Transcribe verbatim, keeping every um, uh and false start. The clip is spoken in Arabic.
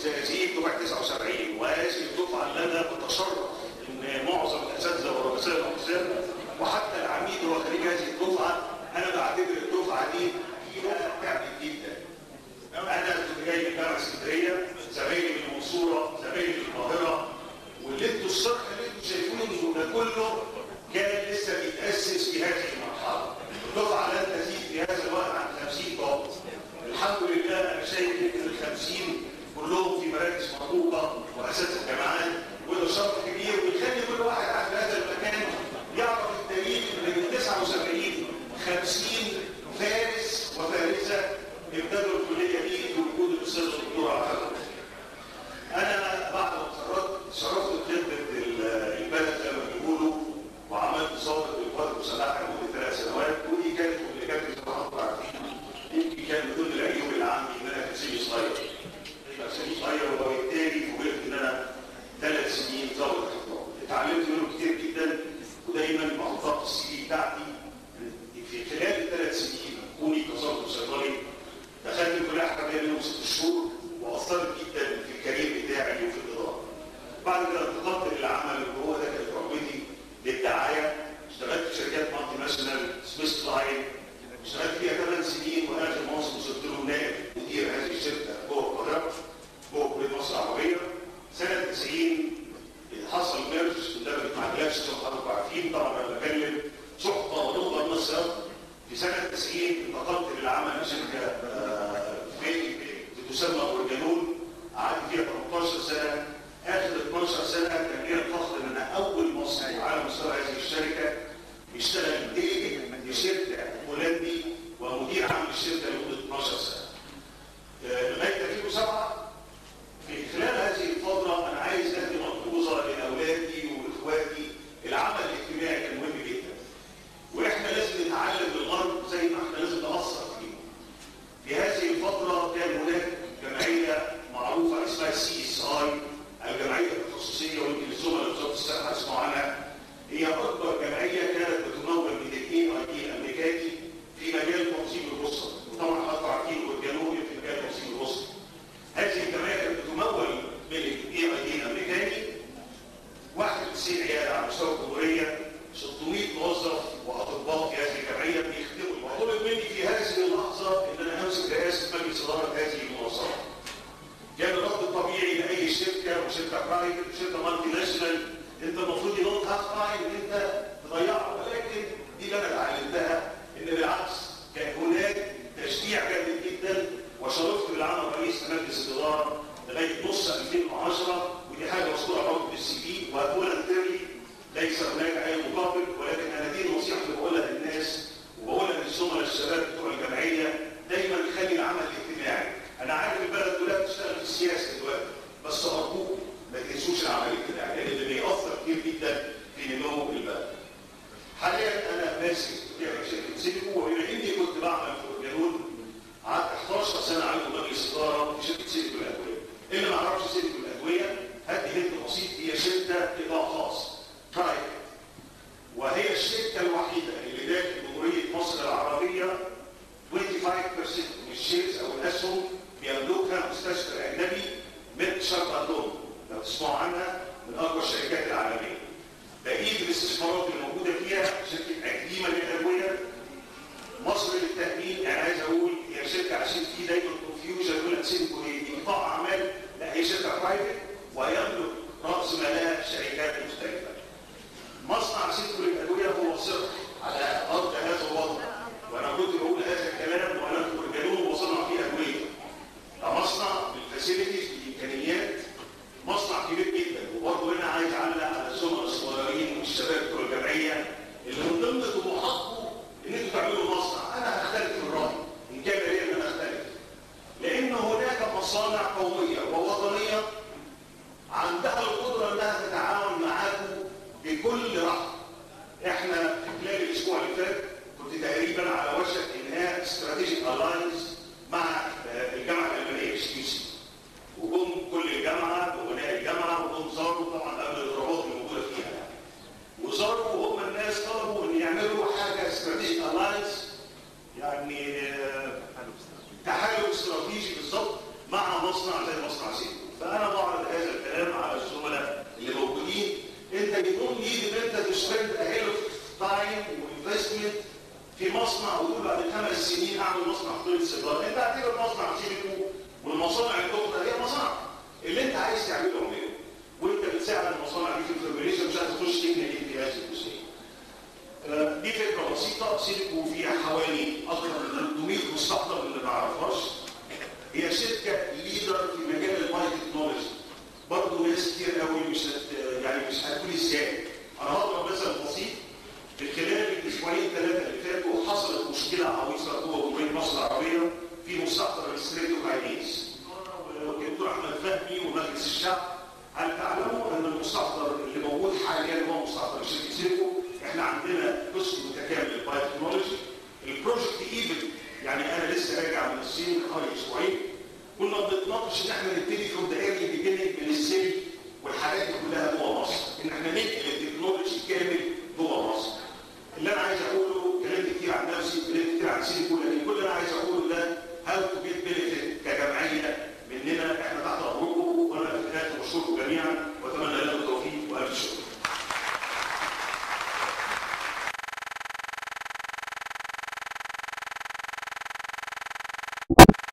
زقازيق دفعه تسعة وسبعين، وهذه الدفعه اللي انا بتشرف ان معظم الاساتذه ورؤساء الاقسام وحتى العميد هو خريج هذه الدفعه. انا بعتبر الدفعه دي فيها تعب جدا. انا كنت جاي من جامعه اسكندريه، زمايلي من المنصوره، زمايلي من القاهره، واللي انتوا الصرح اللي انتوا شايفينه ده كله كان لسه بيتاسس في هذه المرحله. الدفعه لن تزيد في هذا الوقت عن خمسين طالب. الحمد لله انا شايف ان ال خمسين كلهم في مراكز مرموقه واساتذه جامعات، وده شرط كبير ويخلي كل واحد قاعد في هذا المكان يعرف التاريخ ان من تسعة وسبعين خمسين فارس وفارسه ابتدوا الكليه دي بوجود الاستاذ الدكتور عبد. انا بعد ما اتخرجت شرفت بخدمه البلد زي ما بيقولوا، وعملت ضابط للقوات المسلحه لمده ثلاث سنوات، ودي كانت اللي كانت زي ما انتم عارفين يمكن كان من ضمن العيوب اللي عندي ان انا كنت سني صغير. يبقى سني صغير وبالتالي فوجئت ان انا ثلاث سنين ضابط احترام. اتعلمت منه كتير جدا، ودايما بحطها في السي في بتاعتي. في خلال الثلاث سنين كوني كظابط صيدلي دخلت الكليه الحربيه منهم ست شهور، واثرت جدا في الكارير بتاعي وفي الاداره. بعد كده انتقلت للعمل اللي هو ده كانت رغبتي للدعايه. اشتغلت في شركات مالتي ناشونال سويس لاين، اشتغلت فيها ثمان سنين، واخر منصب وصلت له نائب مدير هذه الشركه جوه القاهره جوه كليه مصر العربيه. سنه تسعين حصل ميرج، وده ما بيتعملش زي ما حضراتكم عارفين، طبعا انا بكلم شحطه ونقطه من السياق. في سنه تسعين انتقلت للعمل في شركه تسمى اورجانول، قعدت فيها ثمانية عشر سنه. اخر اثناشر سنه كان ليا الفخر ان انا اول مصري على مستوى هذه الشركه يشتغل ديليجيت لشركه هولندي ومدير عام الشركه لمده اثناشر سنه. لغايه ألفين وسبعة. في خلال هذه الفتره انا عايز ادي ملحوظه لاولادي واخواتي. العمل الاجتماعي كان مهم جدا، واحنا لازم نتعلم بالغرب زي ما احنا لازم ناثر فيه. في هذه الفتره كان هناك جمعيه معروفه اسمها سي اس اي، الجمعيه التخصصيه، ويمكن الزملاء وزاره الصحه يسمعوا عنها. هي اكبر جمعيه كانت بتمول من الاي اي دي الامريكاني في مجال تنظيم الاسره، وطبعا حضرتك عارفين والجنوبي في مجال تنظيم الاسره. هذه الجمعيه كانت بتمول من الاي اي دي الامريكاني واحد وتسعين عياده على مستوى الجمهوريه، ستمائة موظف واطباء في هذه الجمعيه بيخدموا. وطلب مني في هذه اللحظه ان انا امسك رئاسه مجلس اداره هذه المنظمه. كان الرد الطبيعي لاي شركه وشركه برايفت وشركه مالتي ناشونال، انت المفروض ينط هاف تايم ان انت تضيعه، ولكن دي اللي انا اتعلمتها ان بالعكس كان هناك تشجيع جامد جدا. وشرفت بالعمل رئيس مجلس الاداره لغايه نص ألفين وعشرة، ودي حاجه مذكوره برضه في السي في وفولنتري، ليس هناك اي مقابل، ولكن انا دي النصيحه اللي بقولها للناس وبقولها للزملاء الشباب بتوع الجمعيه، دايما خلي العمل الاجتماعي. انا عارف البلد كلها بتشتغل في السياسه دلوقتي، بس ارجوكم ما تنسوش العمل الاجتماعي لان اللي بيأثر كتير جدا في نمو البلد. حاليا انا ماسك شركه سيديكو، وبما اني كنت بعمل في اورجانول قعدت احداشر سنه عندي مجلس اداره في شركه سيديكو الادويه. اللي ما يعرفش سيديكو الادويه هدي هنت بسيط، هي شركه قطاع خاص برايفت، وهي الشركه الوحيده اللي داخل جمهوريه مصر العربيه خمسة وعشرين بالمئة من الشيرز او الاسهم بيملكها مستشفى اجنبي من شرق اللون، لو تسمعوا عنها من اكبر الشركات العالميه. بقيه الاستثمارات اللي موجوده فيها شركه اكليمه للادويه، مصر للتامين. انا عايز اقول هي شركه عشان في دايما كونفيوجن يقول لك سيديكو هي قطاع اعمال، لا هي شركه برايفت ويملك راس مالها شركات مختلفه. مصنع سيديكو للادويه هو صفر على ارض هذا الوضع، وانا كنت بقول هذا الكلام وانا في اورجانول وصنع فيه ادويه. ده مصنع بالفاسيلتيز بالامكانيات، مصنع كبير جدا. وبرضه هنا عايز اعلق على الزملاء الصغيرين والشباب بتوع الجمعيه اللي من ضمن طموحاتكم ان انتوا تعملوا مصنع. انا هختلف في الراي ان كان ليا ان انا اختلف، لان هناك مصانع قوميه ووطنيه عندها القدره انها تتعاون معاكم بكل رحمه. احنا في خلال الاسبوع اللي فات كنت تقريبا على وشك انهاء استراتيجيك الاينس مع الجامعه الالمانيه اس يو سي، وجم كل الجامعه وبناء الجامعه وجم زاروا طبعا قبل الاضرابات اللي موجوده فيها يعني. وزاروا وهم الناس طلبوا ان يعملوا حاجه استراتيجيك الاينس، يعني تحالف استراتيجي بالظبط مع مصنع زي مصنع سيديكو. انت يدوم نيد ان انت تشتغل اهيل تايم وانفستمنت في مصنع وتقول بعد خمس سنين اعمل مصنع طريق سيجاره. انت اعتبر مصنع سيليكو والمصانع الاخرى هي مصانع اللي انت عايز تعمله اعمله، وانت بتساعد المصانع دي في الفورميليشن مش هتخش تكنيكال في هذه الجزئيه. دي فكره بسيطه. سيليكو فيها حوالي اكثر من ثلاثمائة مستقبل اللي ما نعرفهاش. هي شركه ليدر في مجال البايو تكنولوجي. برضه ناس كتير قوي مش هت يعني مش هتقول ازاي. انا هضرب مثل بسيط. في خلال الاسبوعين ثلاثه اللي فاتوا حصلت مشكله عويصه جوه وبين مصر العربيه في مستقبل الاستراتيجي هايليز. والدكتور احمد فهمي ومجلس الشعب، هل تعلموا ان المستقبل اللي موجود حاليا هو مستقبل شركه سيليكو؟ احنا عندنا قسم متكامل للبايو تكنولوجي. البروجكت ايفن يعني انا لسه راجع من الصين من حوالي اسبوعين، كنا بنتناقش ان احنا نبتدي فروم ذا ايرلي بيجننج من السيل والحاجات دي كلها جوه مصر، ان احنا ننقل التكنولوجي كامل جوه مصر. اللي انا عايز اقوله، كلمت كتير عن نفسي، كلمت كتير عن سيليكو، لكن كل اللي انا عايز اقوله ده هاو تو جيت بنفيت كجمعيه مننا، احنا تحت امركم، وانا في الاخر بشكركم جميعا